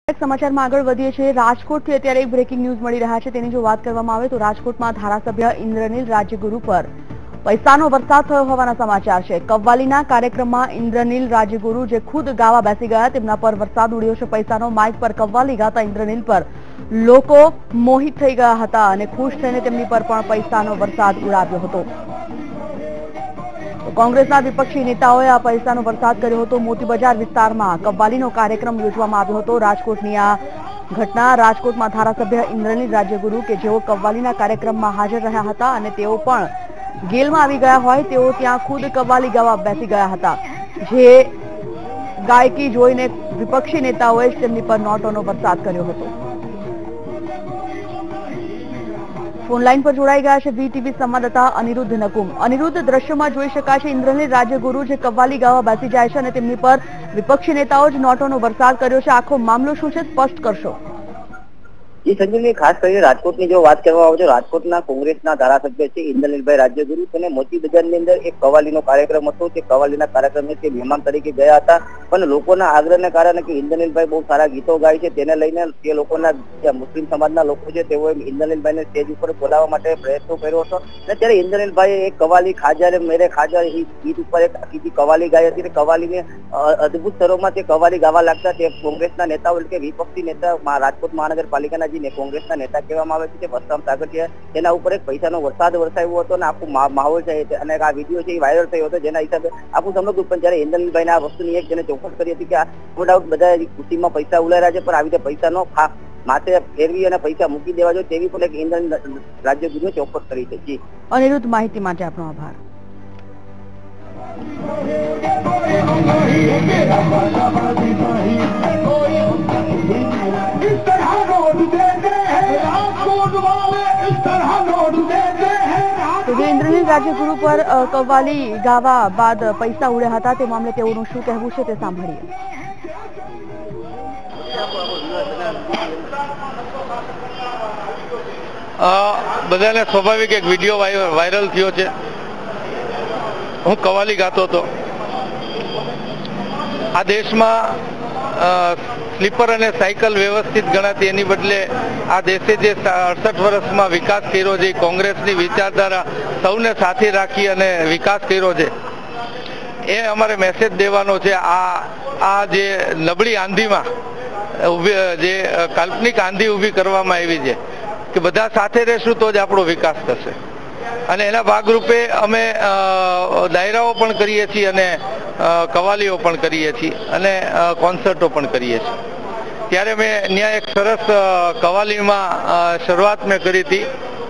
સમાચારમાં આગળ વધીએ છીએ। રાજકોટથી અત્યારે એક બ્રેકિંગ ન્યૂઝ મળી રહ્યા છે। તેની જો વાત કરવામાં આવે તો રાજકોટમાં ધારાસભ્ય ઇન્દ્રનીલ રાજ્યગુરુ પર પૈસાનો વરસાદ થયો હોવાના સમાચાર છે। કવ્વાલીના કાર્યક્રમમાં ઇન્દ્રનીલ રાજ્યગુરુ જે ખુદ ગાવા બેસી ગયા તેમના પર વરસાદ ઉડ્યો છે પૈસાનો। માઇક પર કવ્વાલી ગાતા ઇન્દ્રનીલ પર લોકો મોહિત થઈ ગયા હતા અને ખુશ થઈને તેમની પર પણ પૈસાનો વરસાદ ઉડાવ્યો હતો। કોંગ્રેસના વિપક્ષી નેતાઓએ આ પૈસાનો વરસાદ કર્યો હતો। મોતી બજાર વિસ્તારમાં કવ્વાલીનો કાર્યક્રમ યોજવામાં આવ્યો હતો। રાજકોટની આ ઘટના રાજકોટમાં ધારાસભ્ય ઇન્દ્રનીલ રાજ્યગુરુ કે જેઓ કવ્વાલીના કાર્યક્રમમાં હાજર રહ્યા હતા અને તેઓ પણ ગેલમાં આવી ગયા હોય તેઓ ત્યાં ખુદ કવ્વાલી ગાવા બેસી ગયા હતા। જે ગાયકી જોઈને વિપક્ષી નેતાઓએ તેમની પર નોટોનો વરસાદ કર્યો હતો। ફોન લાઈન પર જોડાઈ ગયા છે વીટીવી સંવાદદાતા અનિરુદ્ધ નકુમ। અનિરુદ્ધ, દ્રશ્યમાં જોઈ શકાય છે ઇન્દ્રનીલ રાજ્યગુરુ જે કવ્વાલી ગાવા બેસી જાય છે અને તેમની પર વિપક્ષી નેતાઓ જ નોટોનો વરસાદ કર્યો છે। આખો મામલો શું છે, સ્પષ્ટ કરશો? જી સંજીવની, ખાસ કરીને રાજકોટની જો વાત કરવામાં આવે તો રાજકોટના કોંગ્રેસના ધારાસભ્ય છે ઇન્દ્રનીલભાઈ રાજ્યગુરુ તેને મોતી બજારની અંદર એક કવ્વાલીનો કાર્યક્રમ હતો। તે કવ્વાલીના કાર્યક્રમે તે મહેમાન તરીકે ગયા હતા, પણ લોકોના આગ્રહને કારણે કે ઇન્દ્રનીલભાઈ બહુ સારા ગીતો ગાય છે તેને લઈને તે લોકોના જે મુસ્લિમ સમાજના લોકો છે તેઓએ ઇન્દ્રનીલભાઈને સ્ટેજ ઉપર બોલાવવા માટે પ્રયત્નો કર્યો હતો। અને ત્યારે ઇન્દ્રનીલભાઈએ એક કવ્વાલી ખાજા રે મેરે ખાજા એ ગીત ઉપર એક આખી કવ્વાલી ગાઈ હતી। કવ્વાલીને અદભુત સ્વરોમાં તે કવ્વાલી ગાવા લાગતા તે કોંગ્રેસના નેતાઓ એટલે કે વિપક્ષી નેતા રાજકોટ મહાનગરપાલિકાના કોંગ્રેસના નેતા કહેવામાં આવે છે વસરામ સાગઠિયા તેના ઉપર એક પૈસાનો વરસાદ વરસાવ્યો હતો અને આખું માહોલ છે અને આ વિડીયો છે એ વાયરલ થયો હતો, જેના હિસાબે આખું સમગ્ર પણ જયારે ઇન્દ્રનીલભાઈને આ વસ્તુની એક જેને ચોખવટ કરી હતી કે આ નો ડાઉટ બધા ખુશીમાં પૈસા ઉલાર્યા છે, પણ આવી રીતે પૈસાનો માથે ફેરવી અને પૈસા મૂકી દેવા જોઈએ તેવી પણ એક ઇન્દ્રનીલ રાજ્યગુરુએ ચોખવટ કરી છે। જી અનિરુદ્ધ, માહિતી માટે આપનો આભાર। તો જે ઇન્દ્રનીલ રાજ્યગુરુ પર કવ્વાલી ગાવા બાદ પૈસા ઉડ્યા હતા તે મામલે તેઓનું શું કહેવું છે તે સાંભળીએ। બધાને સ્વાભાવિક એક વિડીયો વાયરલ થયો છે। હું કવ્વાલી ગાતો હતો। આ દેશમાં સ્લીપર અને સાયકલ વ્યવસ્થિત ગણાતી એની બદલે આ દેશે જે 68 વર્ષમાં વિકાસ કર્યો છે, કોંગ્રેસની વિચારધારા સૌને સાથે રાખી અને વિકાસ કર્યો છે એ અમારે મેસેજ દેવાનો છે। આ જે નબળી આંધીમાં જે કાલ્પનિક આંધી ઊભી કરવામાં આવી છે કે બધા સાથે રહેશું તો જ આપણો વિકાસ થશે અને એના ભાગરૂપે અમે ડાયરાઓ પણ કરીએ છીએ અને કવ્વાલીઓ પણ કરીએ છીએ અને કોન્સર્ટો પણ કરીએ છીએ। ત્યારે મેં ત્યાં એક સરસ કવ્વાલીમાં શરૂઆત મેં કરી હતી,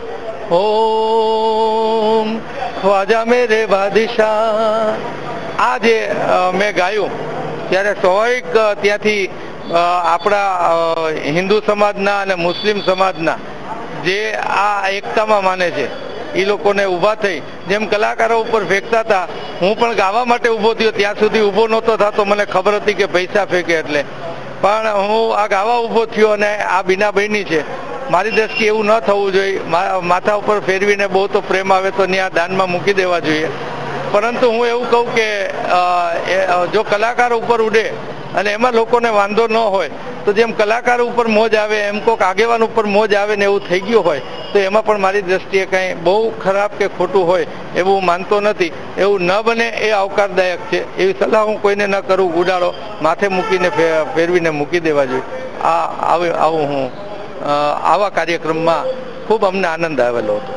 ઓમ ખ્વાજા મેરે બાદશાહ। આ જે મેં ગાયું ત્યારે સ્વાભાવિક ત્યાંથી આપણા હિન્દુ સમાજના અને મુસ્લિમ સમાજના જે આ એકતામાં માને છે એ લોકોને ઊભા થઈ જેમ કલાકારો ઉપર ફેંકતા હતા, હું પણ ગાવા માટે ઊભો થયો। ત્યાં સુધી ઊભો નહોતો થતો, મને ખબર હતી કે પૈસા ફેંકે એટલે, પણ હું આ ગાવા ઊભો થયો અને આ બીના બહેની છે। મારી દ્રષ્ટિએ એવું ન થવું જોઈએ। માથા ઉપર ફેરવીને બહુ તો પ્રેમ આવે તો ત્યાં દાનમાં મૂકી દેવા જોઈએ, પરંતુ હું એવું કહું કે જો કલાકાર ઉપર ઉડે અને એમાં લોકોને વાંધો ન હોય તો જેમ કલાકાર ઉપર મોજ આવે એમ કોઈક આગેવાન ઉપર મોજ આવે ને એવું થઈ ગયું હોય તો એમાં પણ મારી દ્રષ્ટિએ કંઈ બહુ ખરાબ કે ખોટું હોય એવું માનતો નથી। એવું ન બને એ આવકારદાયક છે, એવી સલાહ હું કોઈને ન કરું। ઉડાડો માથે મૂકીને ફેરવીને મૂકી દેવા જોઈએ। આવું હું આવા કાર્યક્રમમાં ખૂબ અમને આનંદ આવેલો હતો।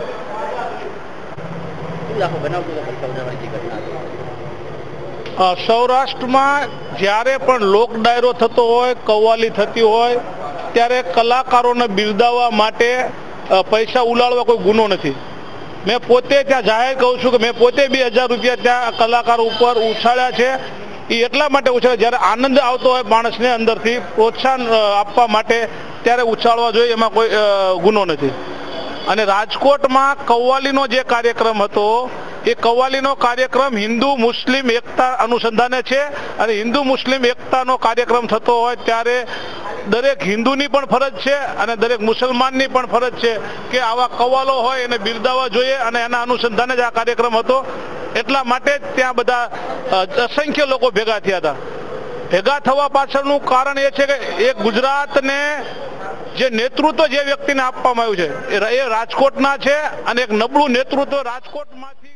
સૌરાષ્ટ્રમાં જ્યારે પણ લોક ડાયરો થતો હોય, કવ્વાલી થતી હોય ત્યારે કલાકારોને બિરદાવવા માટે પૈસા ઉલાળવા કોઈ ગુનો નથી। મેં પોતે ત્યાં જાહેર કહું છું કે મેં પોતે 2000 રૂપિયા ત્યાં કલાકારો ઉપર ઉછાળ્યા છે। એ એટલા માટે ઉછાળે જ્યારે આનંદ આવતો હોય માણસને અંદરથી પ્રોત્સાહન આપવા માટે ત્યારે ઉછાળવા જોઈએ, એમાં કોઈ ગુનો નથી। અને રાજકોટમાં કવ્વાલીનો જે કાર્યક્રમ હતો એ કવ્વાલીનો કાર્યક્રમ હિન્દુ મુસ્લિમ એકતા અનુસંધાને છે અને હિન્દુ મુસ્લિમ એકતાનો કાર્યક્રમ થતો હોય ત્યારે દરેક હિન્દુની પણ ફરજ છે અને દરેક મુસલમાનની પણ ફરજ છે કે આવા કવ્વાલો હોય એને બિરદાવવા જોઈએ અને એના અનુસંધાને જ આ કાર્યક્રમ હતો। એટલા માટે ત્યાં બધા અસંખ્ય લોકો ભેગા થયા હતા। ભેગા થવા પાછળનું કારણ એ છે કે એ ગુજરાતને જે નેતૃત્વ જે વ્યક્તિને આપવામાં આવ્યું છે એ રાજકોટના છે અને એક નબળું નેતૃત્વ રાજકોટમાંથી